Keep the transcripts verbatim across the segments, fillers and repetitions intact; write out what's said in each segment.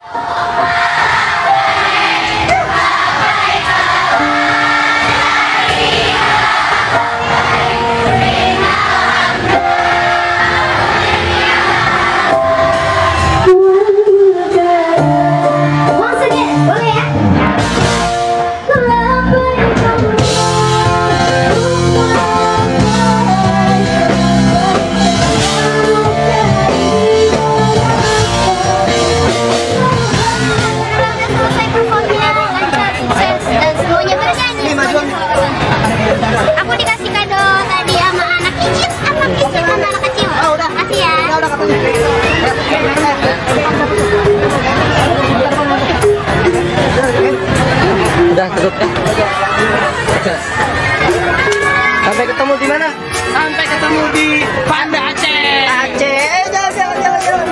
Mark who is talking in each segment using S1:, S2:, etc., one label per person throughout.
S1: Udah tutup ya. Sampai ketemu di mana?
S2: Sampai ketemu di Banda Aceh.
S1: Aceh. Jalan jalan jalan jalan.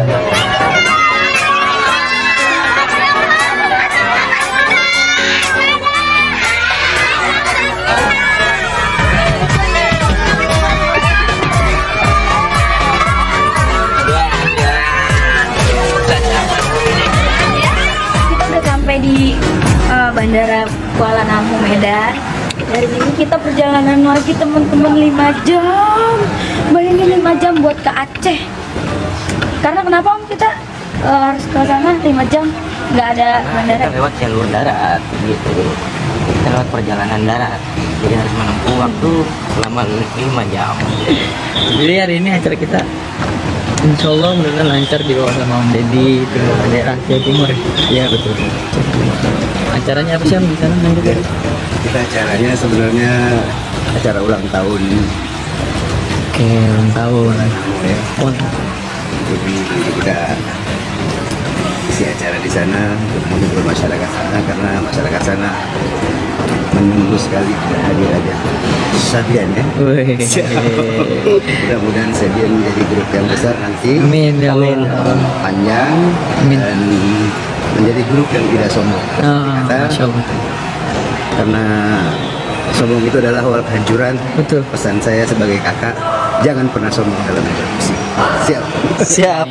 S3: Di uh, Bandara Kuala Namu, Medan. Dari sini kita perjalanan lagi teman-teman lima jam. Bayangin lima jam buat ke Aceh. Karena kenapa Om kita uh, harus ke sana lima jam? Nggak ada bandara.
S1: Kita lewat jalur darat gitu. Kita lewat perjalanan darat. Jadi harus menempuh waktu selama lima jam.
S2: Jadi hari ini acara kita Insya Allah mudah-mudahan lancar di bawah sama Om Deddy ke daerah Jawa Timur. Iya betul. Acaranya apa sih Om di sana nanti?
S4: Kita acaranya sebenarnya acara ulang tahun.
S2: Oke, ulang tahun.
S4: Ya.
S2: Oh.
S4: Jadi kita isi acara di sana untuk menghibur masyarakat sana karena masyarakat sana menunggu sekali kehadirannya Sabian ya. Mudah-mudahan Sabian menjadi grup yang besar nanti.
S2: Amin, amin.
S4: Panjang
S2: amin.
S4: Dan menjadi grup yang tidak sombong.
S2: Oh,
S4: Kata, karena sombong itu adalah awal kehancuran.
S2: Betul.
S4: Pesan saya sebagai kakak, jangan pernah sombong dalam bermusik. Siap.
S1: Siap.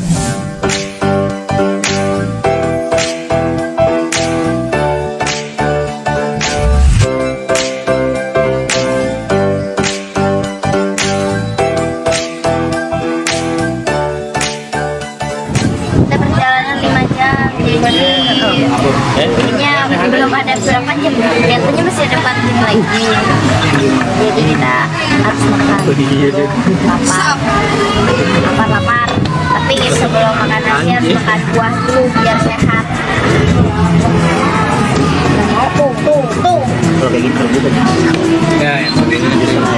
S3: Jadinya belum ada berapa jam, jatuhnya masih ada empat jam lagi. Jadi kita harus makan dulu, lapar, lapar-lapar. Tapi sebelum makan nasi harus makan buah dulu biar sehat. Mau tuh, tuh, tuh.
S4: Kalau kayak gitu juga.
S2: Ya, yang penting di sana.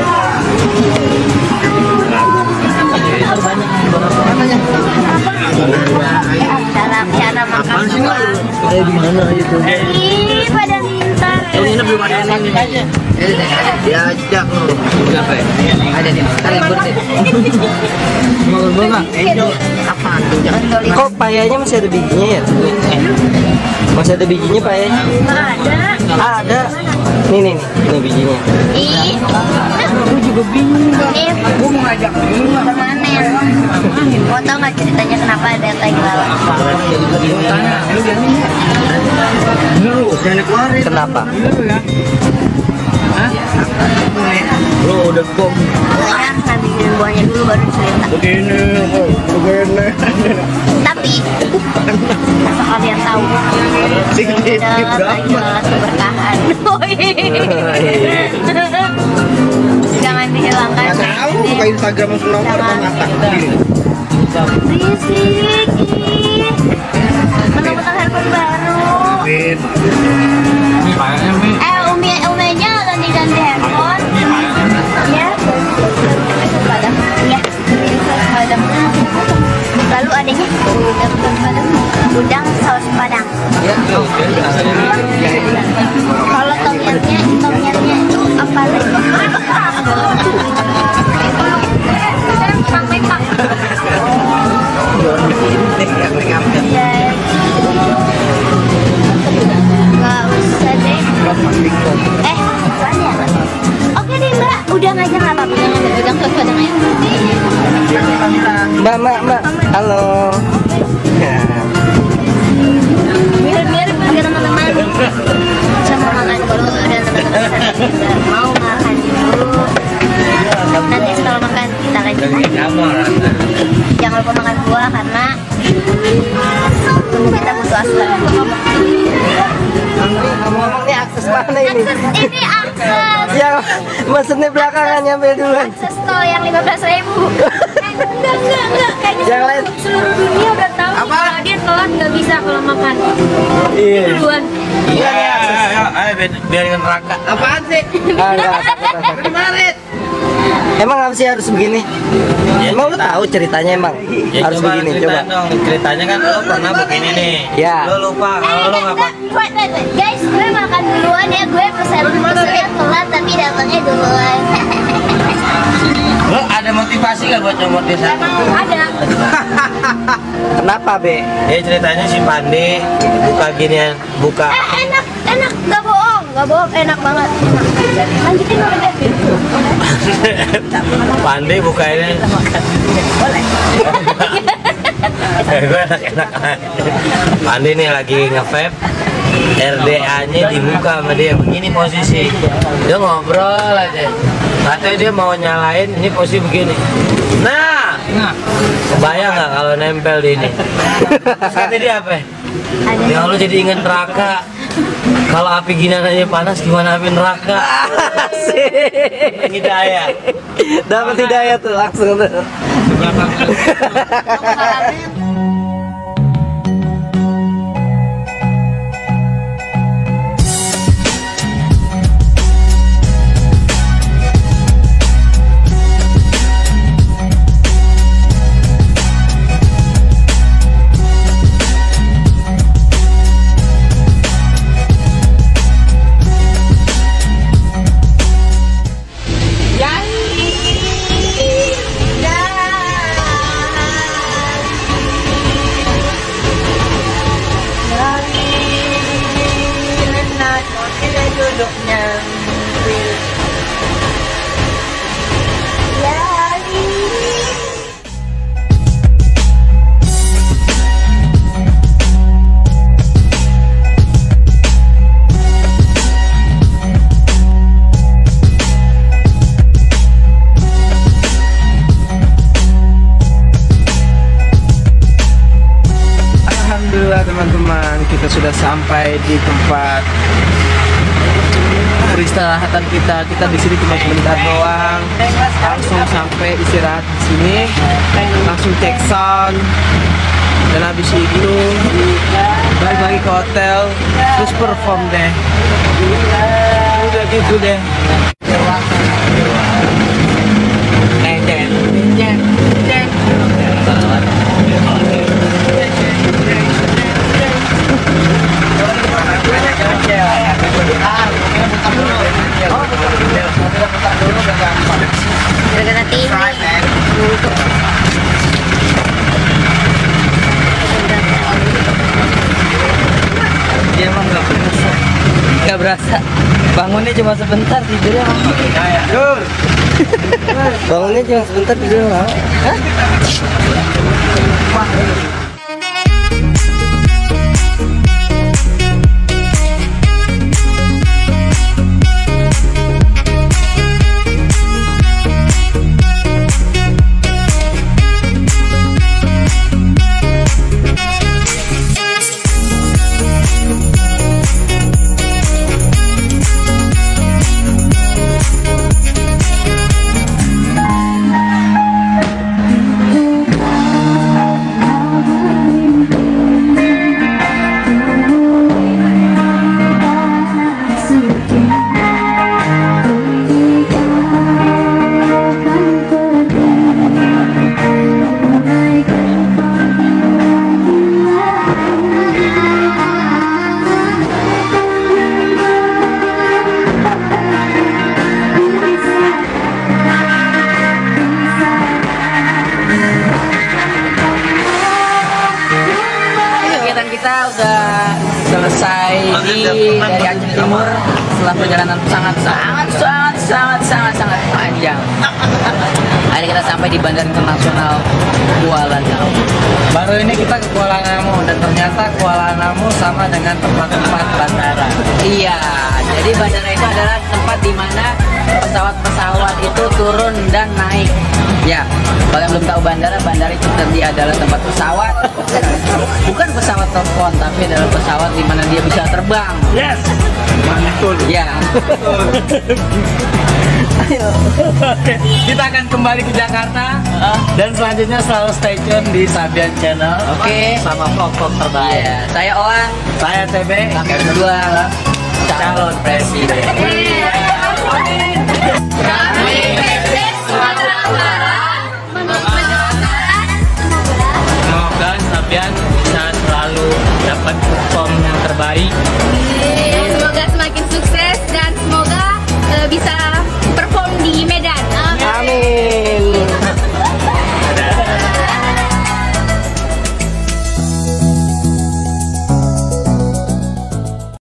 S3: Cara-cara makan buah.
S2: Ayo di mana itu?
S3: Ih, pada minta.
S2: Ini belum ada yang nanya aja.
S4: Diajak loh.
S2: Berapa ya? Ada nih. Kita libur deh. Mau libur nggak?
S4: Apa?
S1: Kok payanya masih ada bijinya ya? Masih ada bijinya payanya?
S3: Nggak ada.
S1: Ada. Nih nih nih, ini bijinya.
S3: Ih,
S2: Aku juga bingung.
S3: nih,
S2: Gue mau ngajak dulu lah.
S3: kemanen. Mau tau nggak ceritanya kenapa ada tai lalat?
S2: Tanya, lu jangan. Lu jangan keluarin.
S1: Kenapa?
S2: Lu ya. Hah? Lu udah kok
S3: Pokoknya nanti buahnya dulu baru cerita.
S2: begini, begini.
S3: Tapi asal kalian tahu,
S2: Sedikit
S3: adalah tai lalat keberkahan. Jangan dihilangkan.
S4: Nggak tahu, buka Instagram langsung nomor atau ngata.
S3: Berisik. Ih. Mentang-mentang handphone baru.
S2: Ini payahnya, Mi.
S3: Eh, umi uminya ganti-ganti handphone. Ya, padam. Ya, padam. Lalu adanya udang padam, udang saus padang. Kalau tomyamnya, tomyamnya itu apa lagi? Iya. Nggak usah deh. Eh, apaan ya? Oke deh Mbak, udah ngajak nggak apa-apa. Udang saus padang ya.
S1: Mbak, mbak, mbak. Halo.
S3: swasta.
S5: Ngomong nih akses mana ini?
S3: Akses ini akses.
S5: Yang maksudnya belakangan nyampe duluan.
S3: Akses tol yang lima belas ribu. Enggak, enggak, enggak. Kayaknya
S5: Yang lain.
S3: seluruh dunia udah tahu kalau dia telat nggak bisa kalau makan.
S5: Iya.
S3: Duluan.
S5: Iya nih akses.
S1: ayo biarin neraka.
S5: Apaan sih? Ah, enggak, takut, takut.
S1: Kemarin.
S5: Emang apa sih harus begini? Emang lu tahu ceritanya emang
S1: Ya,
S5: harus
S1: coba
S5: begini
S1: cerita
S5: coba.
S1: dong. Ceritanya kan lo pernah begini nih.
S5: Ya.
S1: Lo lupa kalau lo nggak pakai.
S3: Wait, wait, wait. Guys, gue makan duluan ya. Gue pesen pesennya telat tapi datangnya duluan.
S1: Lo ada motivasi nggak buat nyomot desa?
S3: Ada.
S5: Kenapa be?
S1: Ya ceritanya si Pandi buka ginian, buka.
S3: Eh, enak, enak. Gak bohong, gak bohong. Enak banget. Enak. Lanjutin dulu deh.
S1: Pandi buka ini. Gue enak-enak. Pandi nih lagi nge-vape. R D A-nya dibuka sama dia begini posisi. Dia ngobrol aja. Katanya dia mau nyalain, ini posisi begini. Nah, nah, kebayang nggak kalau nempel di ini? Terus kata dia apa? Ya Allah jadi inget neraka. Kalau api gini aja panas, gimana api neraka?
S5: Asik.
S1: Hidayah.
S5: Dapat hidayah tuh langsung tuh. Alhamdulillah teman-teman, kita sudah sampai di tempat peristirahatan kita. Kita di sini cuma sebentar doang, langsung sampai istirahat di sini, langsung cek sound, dan habis itu balik lagi ke hotel, terus perform deh. Udah gitu deh. Eh, cek, cek, cek.
S3: Gara-gara T V.
S5: Dia emang nggak berasa, nggak berasa. Bangunnya cuma sebentar, tidurnya lama. Bangunnya cuma sebentar, tidurnya lama. Hah? Kita udah selesai di dari Aceh Timur setelah perjalanan sangat sangat sangat sangat sangat sangat panjang. Akhirnya kita sampai di Bandara Internasional Kuala Namu. Baru ini kita ke Kuala Namu dan ternyata Kuala Namu sama dengan tempat-tempat bandara. Iya,
S2: Jadi bandara itu adalah tempat di mana pesawat-pesawat itu turun dan naik. Ya, kalau belum tahu bandara, bandara itu tadi adalah tempat pesawat. Bukan pesawat telepon, tapi adalah pesawat di mana dia bisa terbang.
S5: Yes. Mantul.
S2: Ya.
S5: Oke, kita akan kembali ke Jakarta dan selanjutnya selalu stay tune di Sabian Channel.
S2: Oke.
S5: Sama vlog-vlog terbaik.
S2: Iya, saya Oan.
S5: Saya T B.
S2: Kami berdua
S5: Calon Presiden.
S3: Kami P C Sumatera Utara
S5: Semoga Sabian